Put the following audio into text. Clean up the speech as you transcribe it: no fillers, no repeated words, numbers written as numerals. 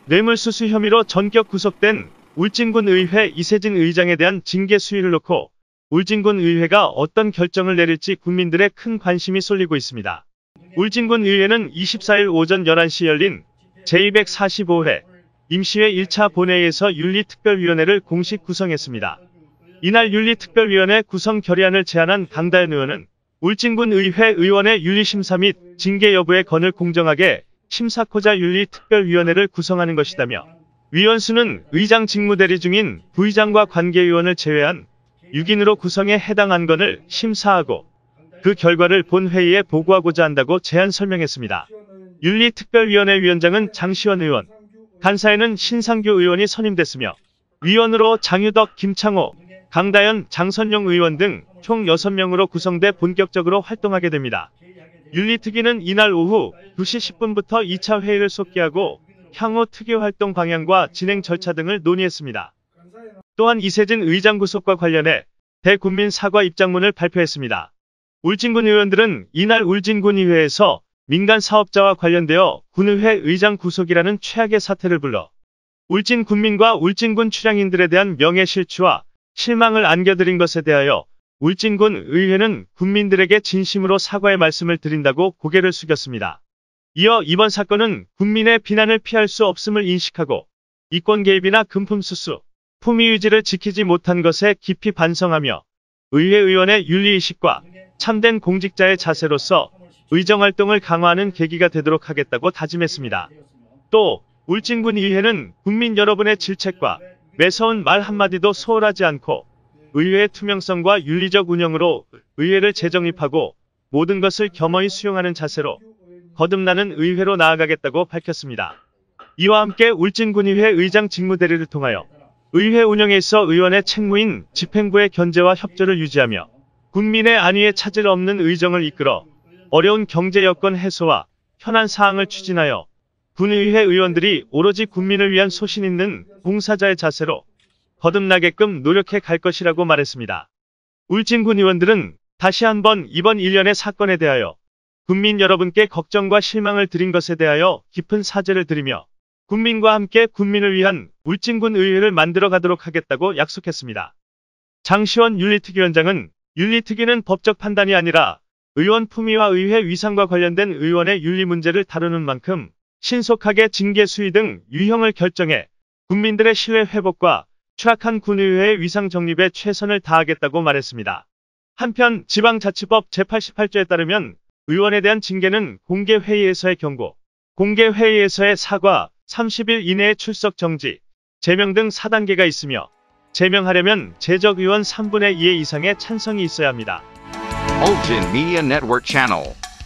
뇌물수수 혐의로 전격 구속된 울진군 의회 이세진 의장에 대한 징계 수위를 놓고 울진군 의회가 어떤 결정을 내릴지 국민들의 큰 관심이 쏠리고 있습니다. 울진군 의회는 24일 오전 11시 열린 제245회 임시회 1차 본회의에서 윤리특별위원회를 공식 구성했습니다. 이날 윤리특별위원회 구성 결의안을 제안한 강다현 의원은 울진군 의회 의원의 윤리심사 및 징계 여부의 건을 공정하게 심사코자 윤리특별위원회를 구성하는 것이다며 위원 수는 의장 직무대리 중인 부의장과 관계위원을 제외한 6인으로 구성해 해당 안건을 심사하고 그 결과를 본회의에 보고하고자 한다고 제안 설명했습니다. 윤리특별위원회 위원장은 장시원 의원, 간사에는 신상규 의원이 선임됐으며 위원으로 장유덕, 김창호, 강다현, 장선용 의원 등 총 6명으로 구성돼 본격적으로 활동하게 됩니다. 윤리특위는 이날 오후 2시 10분부터 2차 회의를 속기하고 향후 특위 활동 방향과 진행 절차 등을 논의했습니다. 또한 이세진 의장 구속과 관련해 대국민 사과 입장문을 발표했습니다. 울진군 의원들은 이날 울진군의회에서 민간 사업자와 관련되어 군의회 의장 구속이라는 최악의 사태를 불러 울진 군민과 울진군 출향인들에 대한 명예실추와 실망을 안겨드린 것에 대하여 울진군 의회는 국민들에게 진심으로 사과의 말씀을 드린다고 고개를 숙였습니다. 이어 이번 사건은 국민의 비난을 피할 수 없음을 인식하고 이권 개입이나 금품 수수, 품위 유지를 지키지 못한 것에 깊이 반성하며 의회 의원의 윤리의식과 참된 공직자의 자세로서 의정활동을 강화하는 계기가 되도록 하겠다고 다짐했습니다. 또 울진군 의회는 국민 여러분의 질책과 매서운 말 한마디도 소홀하지 않고 의회의 투명성과 윤리적 운영으로 의회를 재정립하고 모든 것을 겸허히 수용하는 자세로 거듭나는 의회로 나아가겠다고 밝혔습니다. 이와 함께 울진군의회 의장 직무대리를 통하여 의회 운영에 있어 의원의 책무인 집행부의 견제와 협조를 유지하며 국민의 안위에 차질 없는 의정을 이끌어 어려운 경제 여건 해소와 현안 사항을 추진하여 군의회 의원들이 오로지 국민을 위한 소신 있는 봉사자의 자세로 거듭나게끔 노력해 갈 것이라고 말했습니다. 울진군 의원들은 다시 한번 이번 일련의 사건에 대하여 국민 여러분께 걱정과 실망을 드린 것에 대하여 깊은 사죄를 드리며 국민과 함께 국민을 위한 울진군 의회를 만들어 가도록 하겠다고 약속했습니다. 장시원 윤리특위원장은 윤리특위는 법적 판단이 아니라 의원 품위와 의회 위상과 관련된 의원의 윤리 문제를 다루는 만큼 신속하게 징계 수위 등 유형을 결정해 국민들의 신뢰 회복과 추락한 군의회의 위상 정립에 최선을 다하겠다고 말했습니다. 한편 지방자치법 제88조에 따르면 의원에 대한 징계는 공개회의에서의 경고, 공개회의에서의 사과, 30일 이내의 출석 정지, 제명 등 4단계가 있으며 제명하려면 재적 의원 3분의 2 이상의 찬성이 있어야 합니다. Ultin Media Network Channel